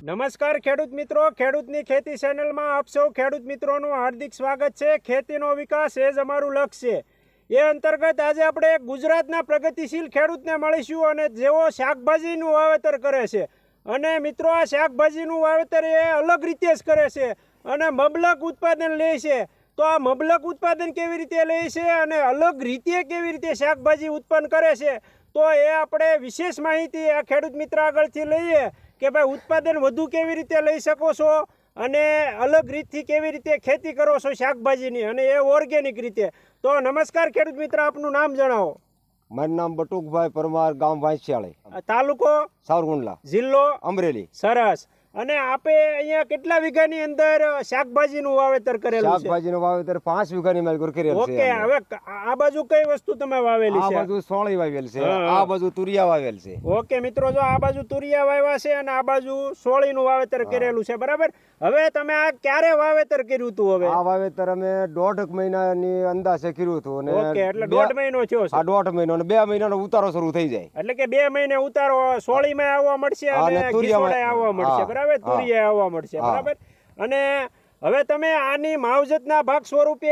નમસ્કાર ખેડૂત મિત્રો, ખેડૂતની ખેતી ચેનલમાં આપ સૌ ખેડૂત મિત્રોનું હાર્દિક સ્વાગત છે। ખેતીનો વિકાસ એ જ અમારું લક્ષ્ય છે। એ અંતર્ગત આજે આપણે ગુજરાતના પ્રગતિશીલ ખેડૂતને મળીશું અને જેઓ શાકભાજીનું વાવેતર કરે છે અને મિત્રો આ શાકભાજીનું વાવેતર એ અલગ રીતે જ કરે છે અને મબલક ઉત્પાદન લે છે। તો આ મબલક ઉત્પાદન કેવી રીતે લે છે અને અલગ રીતે કેવી રીતે શાકભાજી ઉત્પન્ન કરે છે તો એ આપણે વિશેષ માહિતી આ ખેડૂત મિત્ર આગળથી લઈએ કે ભાઈ ઉત્પાદન વધુ કેવી રીતે લઈ શકો છો અને અલગ રીતથી કેવી રીતે ખેતી કરો છો શાકભાજીની અને એ ઓર્ગેનિક રીતે। તો નમસ્કાર ખેડૂત મિત્ર, આપનું નામ જણાવો। મારું નામ બટુકભાઈ પરમાર, ગામ વાંસિયાળી, તાલુકો સાવરકુંડલા, જિલ્લો અમરેલી। સરસ। અને આપે અહીંયા કેટલા વીઘાની અંદર શાકભાજીનું વાવેતર કરેલું છે? શાકભાજીનું વાવેતર 5 વીઘાની માલ કરેલ છે। ઓકે, હવે આ બાજુ કઈ વસ્તુ તમે વાવેલી છે? આ બાજુ સોળી વાવેલ છે, આ બાજુ તુરિયા વાવેલ છે। ઓકે મિત્રો, જો આ બાજુ તુરિયા વાવ્યા છે અને આ બાજુ સોળીનું વાવેતર કરેલું છે, બરાબર। હવે તમે આ ક્યારે વાવેતર કર્યું હતું? હવે આ વાવેતર અમે 1.5 મહિનાની અંદાજે કર્યું હતું અને ઓકે, એટલે 1.5 મહિનો થયો છે। આ 1.5 મહિનો અને 2 મહિનાનો ઉતારો શરૂ થઈ જાય, એટલે કે 2 મહિને ઉતારો સોળીમાં આવવા મળશે અને તુરિયામાં આવવા મળશે, બરાબર? તુરિયા આવવા મળશે, બરાબર। અને હવે તમે આની માવજતના ભાગ સ્વરૂપે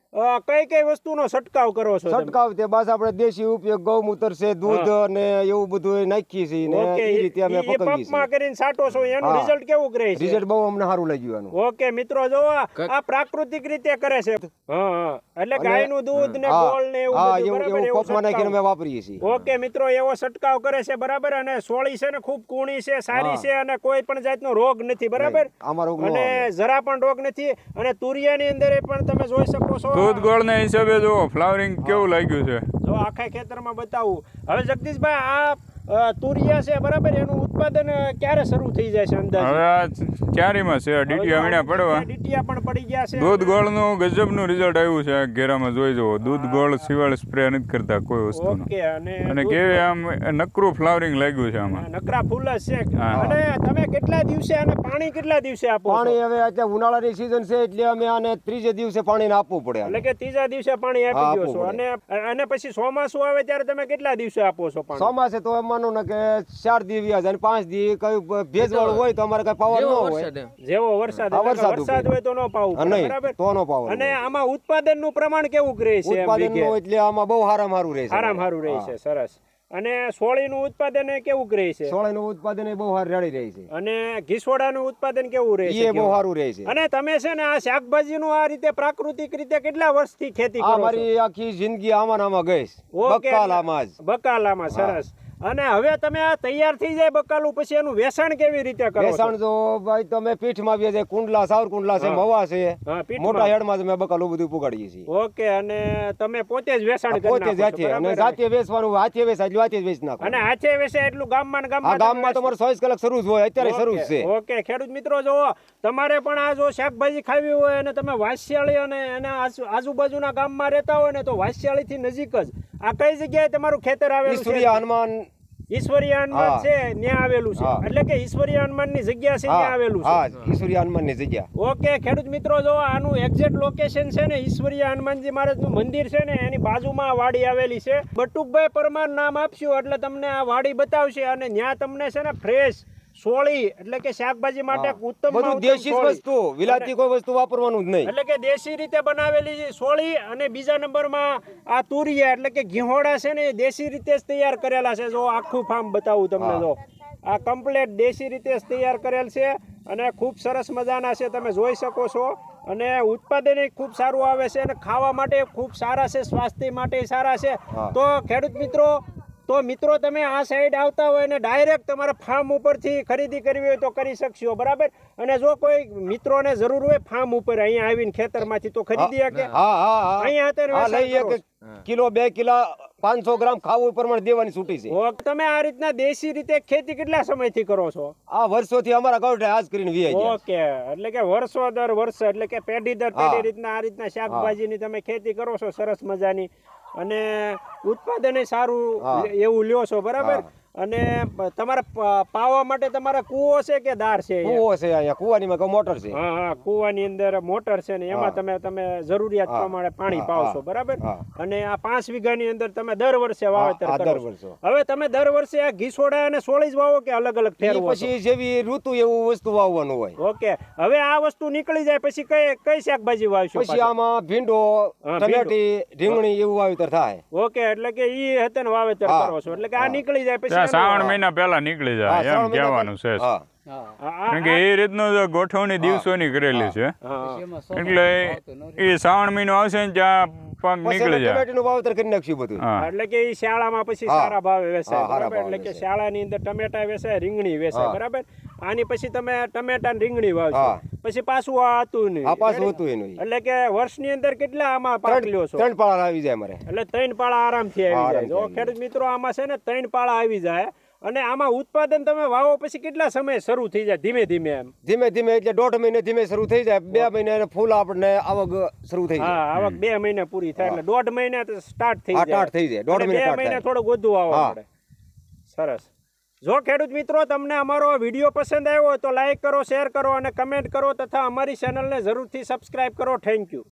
કઈ કઈ વસ્તુનો છંટકાવ કરો છો? છંટકાવ તે બસ આપણે દેશી ઉપયોગ ગૌમૂત્ર છે, દૂધ અને એવું બધું નાખીએ છીએ ને એ રીતે અમે પકવીએ છીએ। કરીને છાંટો છો, એનું રિઝલ્ટ કેવું રહે છે? રિઝલ્ટ બહુ અમને સારું લાગ્યું આનું। ઓકે મિત્રો, જો આ પ્રાકૃતિક રીતે કરે છે, એટલે ગાયનું દૂધ ને ગોળ ને એવું બરાબર એવું પપમાં નાખીને અમે વાપરીએ છીએ। ઓકે મિત્રો, એવો છંટકાવ કરે છે, બરાબર। અને સોળી છે ને ખૂબ કૂણી છે, સારી છે અને કોઈ પણ જાતનો રોગ નથી, બરાબર? અને જરા પણ રોગ નથી। અને તુરિયાની અંદર પણ તમે જોઈ શકો છો દૂધ ગોળ ના હિસાબે જો ફ્લાવરિંગ કેવું લાગ્યું છે, જો આખા ખેતરમાં બતાવું। હવે જગદીશભાઈ, આ તુરિયા છે, બરાબર, એનું ઉત્પાદન ક્યારે શરૂ થઈ જાય છે અંદાજે? હવે આ ક્યારીમાં છે, ડીટીયા વીણ્યા પડવા, ડીટીયા પણ પડી ગયા છે। દૂધ ગોળ નું ગજબનું રિઝલ્ટ આવ્યું છે। ઘેરામાં જોઈ જવો, દૂધ ગોળ સિવાય સ્પ્રે નથી કરતા કોઈ વસ્તુનો, ઓકે। અને કેવી આમ નકરું ફ્લાવરિંગ લાગ્યું છે, આમાં નકરા ફૂલ જ છે। અને તમે કેટલા દિવસે અને પાણી કેટલા દિવસે આપો? પાણી હવે અત્યારે ઉનાળાની સીઝન છે એટલે અમે આને 3જે દિવસે પાણી આપવું પડે, એટલે કે 3જા દિવસે પાણી આપી દો છો। અને પછી ચોમાસું આવે ત્યારે તમે કેટલા દિવસે આપો છો પાણી? ચોમાસે તો માનો ને કે 4 દી વ્યાજ અને 5 દી કઈ ભેજવાળું હોય તો અમારે કઈ પાવર ન હોય, જેવો વરસાદ હોય તો ન પાવું, બરાબર? તો ન પાવર। અને આમાં ઉત્પાદનનું પ્રમાણ કેવું રહે છે? ઉત્પાદનનું એટલે આમાં બહુ સારું રહે છે, સારું રહે છે, સરસ। અને સોળીનું ઉત્પાદન કેવું રહે છે? સોળીનું ઉત્પાદન એ બહુ સારું રહે છે। અને ઘીસોડાનું ઉત્પાદન કેવું રહે છે? એ બહુ સારું રહે છે। અને તમે છે ને આ શાકભાજીનું આ રીતે પ્રાકૃતિક રીતે કેટલા વર્ષથી ખેતી કરો છો? અમારી આખી જિંદગી આમાં ગઈ, બકાલામાં, સરસ। અને હવે તમે આ તૈયાર થઈ જાય બકાલું, પછી એનું વેચાણ કેવી રીતે કરો? વેચાણ જો ભાઈ તમે પીઠમાં બી છે, કુંડલા, સાવરકુંડલા છે, મવા છે, મોટા હેડમાં અમે બકાલું બધું પુગાડીએ છીએ। ઓકે। અને તમે પોતે જ વેચાણ કરી પોતે જાતે અને જાતે વેચવાનું, હાથે વેચાય એટલે હાથે જ વેચી નાખો। અને હાથે વેચાય એટલું ગામમાં તમારે 24 કલાક શરૂ જ હોય, અત્યારે શરૂ જ છે। ઓકે ખેડૂત મિત્રો, જો તમારે પણ આ જો શાકભાજી ખાવી હોય અને તમે વાંસિયાળી અને એના આજુબાજુના ગામમાં રહેતા હોય ને તો વાંસિયાળી થી નજીક જ આ કઈ જગ્યાએ તમારું ખેતર આવેલું છે? ઈશ્વરીય હનુમાન છે, ત્યાં આવેલું છે, એટલે કે ઈશ્વરીય હનુમાનની જગ્યા છે, ત્યાં આવેલું છે। ઈશ્વરીય હનુમાનની જગ્યા। ઓકે ખેડૂત મિત્રો, જો આનું એક્ઝેક્ટ લોકેશન છે ને ઈશ્વરીય હનુમાનજી મહારાજનું મંદિર છે ને એની બાજુમાં વાડી આવેલી છે। બટુકભાઈ પરમાર નામ આપશું એટલે તમને આ વાડી બતાવશે અને ત્યાં તમને છે ને ફ્રેશ સોળી એટલે કે શાકભાજી માટે ઉત્તમ બધું દેશી વસ્તુ, વિલાતી કોઈ વસ્તુ વાપરવાનું જ નહીં, એટલે કે દેશી રીતે બનાવેલી સોળી। અને બીજા નંબરમાં આ તુરિયા એટલે કે ઘીહોડા છે ને એ દેશી રીતે જ તૈયાર કરેલા છે। જો આખું ફાર્મ બતાવું તમને, જો આ કમ્પ્લીટ દેશી રીતે જ તૈયાર કરેલ છે અને ખૂબ સરસ મજાના છે, તમે જોઈ શકો છો। અને ઉત્પાદન ખૂબ સારું આવે છે અને ખાવા માટે ખૂબ સારા છે, સ્વાસ્થ્ય માટે સારા છે। તો ખેડૂત મિત્રો તમે આ સાઈડ આવતા હોય ને ડાયરેક્ટ તમારા ફાર્મ ઉપરથી ખરીદી કરવી હોય તો કરી શકશો, બરાબર? અને જો કોઈ મિત્રોને જરૂર હોય ફાર્મ ઉપર અહીંયા આવીને ખેતરમાંથી તો ખરીદી શકે? અહીંયા અત્યારે કિલો 2 કિલો 500 ગ્રામ ખાવું પ્રમાણે દેવાની છૂટી છે। તમે આ રીતના દેશી રીતે ખેતી કેટલા સમયથી કરો છો? આ વર્ષોથી અમારા ગૌઠે આજ કરીને વી ગયા। ઓકે, એટલે કે વર્ષો દર વર્ષ એટલે કે પેઢી દર પેઢી રીતના આ રીતના શાકભાજીની તમે ખેતી કરો છો, સરસ મજાની, અને ઉત્પાદન સારું એવું લ્યો છો, બરાબર? અને તમારે પાવા માટે તમારા કૂવો છે કે દાર છે અહીંયા? કૂવો છે અહીંયા, કૂવાની માં મોટર છે. હા હા, કૂવાની અંદર મોટર છે ને એમાં તમે જરૂરિયાત પ્રમાણે પાણી પાવશો, બરાબર? અને આ 5 વીઘાની અંદર તમે દર વર્ષે વાવેતર કરો છો. હવે તમે દર વર્ષે આ ઘીસોડા અને સોળી જ વાવો કે અલગ અલગ ફેરવો? પછી જેવી ઋતુ એવું વસ્તુ વાવવાનું હોય. ઓકે, હવે આ વસ્તુ નીકળી જાય પછી કઈ શાકભાજી વાવશો? પછી આમાં ભીંડો, ટમેટી, રીંગણી એવું વાવેતર થાય. ઓકે, એટલે કે ઈ હતન વાવેતર કરો છો, એટલે કે આ નીકળી જાય પછી શ્રાવણ મહિના પહેલા નીકળી જાય એમ કહેવાનું છે. કારણ કે એ રીતનું ગોઠવણી દિવસોની કરેલી છે, એટલે એ શ્રાવણ મહિનો આવશે ને ત્યાં પગ નીકળી જાય. ટમેટીનું વાવેતર કરી નાખ્યું બધું. એટલે કે ઈ શાળામાં પછી સારા ભાવે વેચાય, બરાબર? એટલે કે શાળાની અંદર ટમેટા વેચાય, રીંગણી વેચાય, બરાબર? આની પછી તમે ટમેટા ને રીંગણી વાવશો, પછી પાછું આ હતું નહીં. આ પાછું હતું એનું. એટલે કે વર્ષની અંદર કેટલા આમાં પાક લ્યો છો? 3 પાળા આવી જાય મારે. એટલે 3 પાળા આરામથી આવી જાય. જો ખેડૂત મિત્રો, આમાં છે ને 3 પાળા આવી જાય. અને આમાં ઉત્પાદન તમે વાવો પછી કેટલા સમય શરૂ થઈ જાય? ધીમે ધીમે એમ ધીમે ધીમે એટલે 1.5 મહિને ધીમે શરૂ થઈ જાય. 2 મહિને ફૂલ આપણને આવક શરૂ થઈ જાય. હા, આવક 2 મહિને પૂરી થાય એટલે 1.5 મહિને સ્ટાર્ટ થઈ જાય. સ્ટાર્ટ થઈ જાય. 1.5 મહિને થોડું વધુ આવવા પડે. સરસ. જો ખેડૂત મિત્રો તમને અમારો વિડીયો પસંદ આવ્યો હોય તો લાઈક કરો, શેર કરો અને કમેન્ટ કરો તથા અમારી ચેનલને જરૂરથી સબસ્ક્રાઇબ કરો. Thank you.